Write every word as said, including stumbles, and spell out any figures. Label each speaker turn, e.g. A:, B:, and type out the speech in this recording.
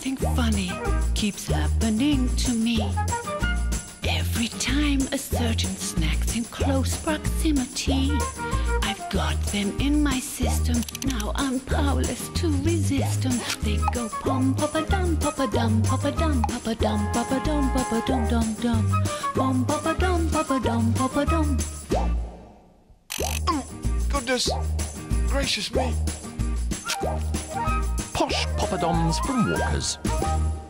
A: something funny keeps happening to me. Every time a certain snack's in close proximity, I've got them in my system. Now I'm powerless to resist them. They go pom pop-a-dum, pop-a-dum, pop-a-dum, pop-a-dum, pop-a-dum, pop-a-dum, dum dum. Pom pop-a-dum, pop-a-dum, pop-a-dum.
B: Oh, goodness gracious me.
C: Posh poppadoms from Walkers.